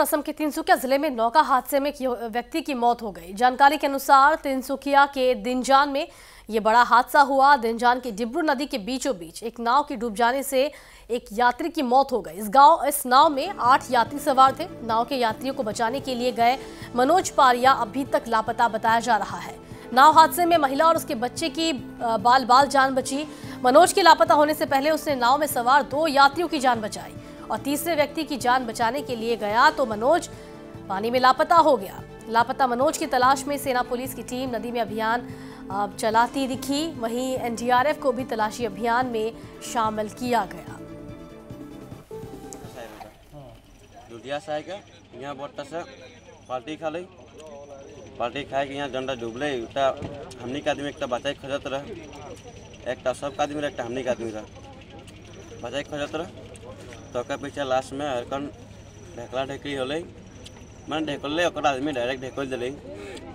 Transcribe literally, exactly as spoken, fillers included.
असम के तिनसुकिया जिले में नौका हादसे में व्यक्ति की मौत हो गई। जानकारी के अनुसार तिनसुकिया के दिनजान में ये बड़ा हादसा हुआ। दिनजान की डिब्रू नदी के बीचों बीच एक नाव के डूब जाने से एक यात्री की मौत हो गई। इस गांव इस नाव में आठ यात्री सवार थे। नाव के यात्रियों को बचाने के लिए गए मनोज पारिया अभी तक लापता बताया जा रहा है। नाव हादसे में महिला और उसके बच्चे की बाल बाल जान बची। मनोज के लापता होने से पहले उसने नाव में सवार दो यात्रियों की जान बचाई और तीसरे व्यक्ति की जान बचाने के लिए गया तो मनोज पानी में लापता हो गया। लापता मनोज की तलाश में सेना पुलिस की टीम नदी में अभियान चलाती दिखी। वहीं एनडीआरएफ को भी तलाशी अभियान में शामिल किया गया। यहाँ बोटा से पार्टी खा ली पार्टी खाए के यहाँ झंडा डूबले हमनी के आदमी एक बचाई खोजत रहे। एक सब आदमी रहे, एक हमनी के आदमी रहे। बचाई खोजत रहे तो पीछे लास्ट में हरकन ढेकला ढेकली होले मैंने ढेकल आदमी डायरेक्ट ढेकल दिले।